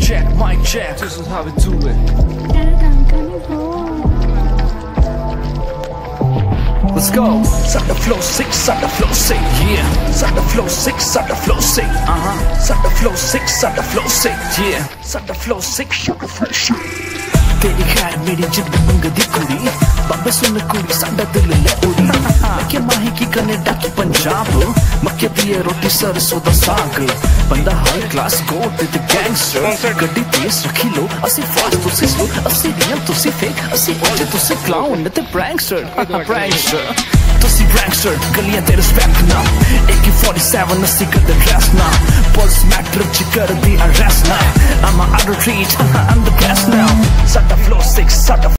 mic check. This is how we do it. Let's go. Suck the flow sick, suck the flow sick. Yeah. Suck the flow sick, suck the flow sick. Suck the flow sick, suck the flow sick. Yeah. Suck the flow sick, suck the flow sick. तेरी खैर मेरी जिद मंगदी कुड़ी बाबे सुन कुड़ी साडा दिल ले उड़ी मक्के माही की कनेडा की पंजाब मक्के दिए रोटी सरसों दा साग बंदा हाई क्लास गोट ते गैंगस्टर गड्डी तेज रखी लो असी फास्ट तुसी स्लो असी रियल तुसी फेक असी ओजे तुसी क्लाउन ते प्रैंकस्टर तुसी प्रैंकस्टर गलियां ते रिस्पेक्ट ना AK-47 असी कर द ड्रेस ना पल्स मैटर च कर दी अरेस्ट ना I'm out of reach I'm the best now. Suck the flow sick, suck the